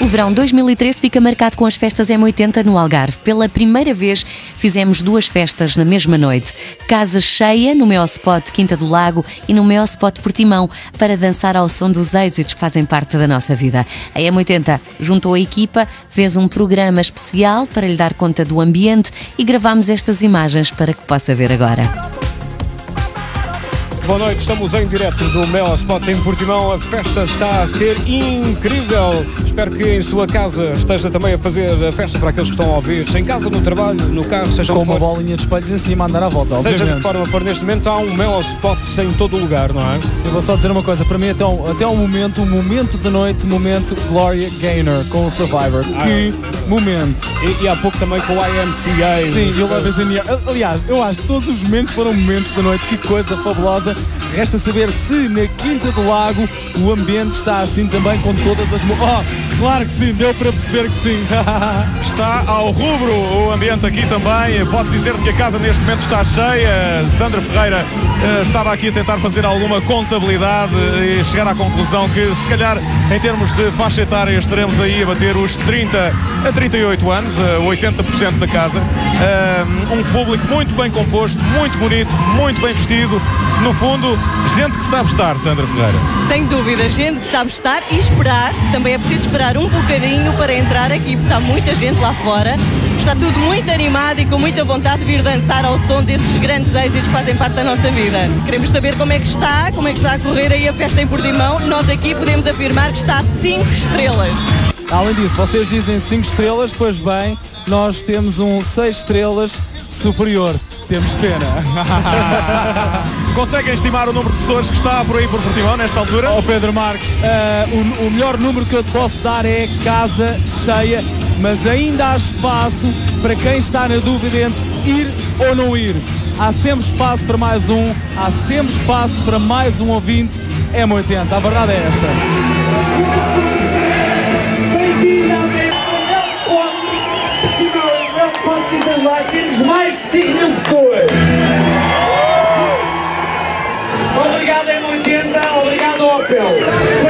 O verão 2013 fica marcado com as festas M80 no Algarve. Pela primeira vez fizemos 2 festas na mesma noite. Casa cheia no meu spot Quinta do Lago e no meu spot Portimão, para dançar ao som dos êxitos que fazem parte da nossa vida. A M80 juntou a equipa, fez um programa especial para lhe dar conta do ambiente e gravámos estas imagens para que possa ver agora. Boa noite, estamos em direto do Mel Spot em Portimão. A festa está a ser incrível. Espero que em sua casa esteja também a fazer a festa para aqueles que estão a ouvir. Em casa, no trabalho, no carro, seja com uma bolinha de espelhos em cima a andar à volta, obviamente. Seja de que forma for, neste momento há um Mel Spot em todo o lugar, não é? Eu vou só dizer uma coisa, para mim até ao momento, o momento da noite, momento Gloria Gaynor com o Survivor. Que momento! E há pouco também com o IMCA. Sim, eu Love Is In The Air. Aliás, eu acho que todos os momentos foram momentos da noite, que coisa fabulosa. Resta saber se na Quinta do Lago o ambiente está assim também com todas as... Claro que sim, deu para perceber que sim. Está ao rubro o ambiente aqui também. Posso dizer que a casa neste momento está cheia. Sandra Ferreira estava aqui a tentar fazer alguma contabilidade e chegar à conclusão que, se calhar, em termos de faixa etária, estaremos aí a bater os 30 a 38 anos, 80% da casa. Um público muito bem composto, muito bonito, muito bem vestido. No fundo, gente que sabe estar, Sandra Ferreira. Sem dúvida, gente que sabe estar e esperar. Também é preciso esperar um bocadinho para entrar aqui, porque está muita gente lá fora. Está tudo muito animado e com muita vontade de vir dançar ao som desses grandes êxitos que fazem parte da nossa vida. Queremos saber como é que está a correr aí a festa em Portimão. Nós aqui podemos afirmar que está a 5 estrelas. Além disso, vocês dizem 5 estrelas, pois bem, nós temos um 6 estrelas superior. Temos pena. Conseguem estimar o número de pessoas que está por aí por Portimão nesta altura? Oh, Pedro Marques, o melhor número que eu te posso dar é casa cheia, mas ainda há espaço para quem está na dúvida entre ir ou não ir. Há sempre espaço para mais um, há sempre espaço para mais um ouvinte. M80, a verdade é esta. Temos mais de 5 mil pessoas. Obrigado M80, obrigado Opel.